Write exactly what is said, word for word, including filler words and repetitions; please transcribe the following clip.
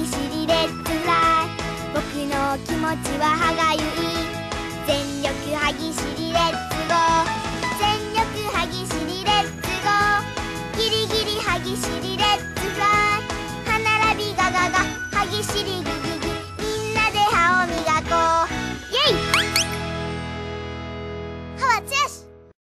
ぎしりレッツフライ僕の気持ちは歯がゆい全力歯ぎしり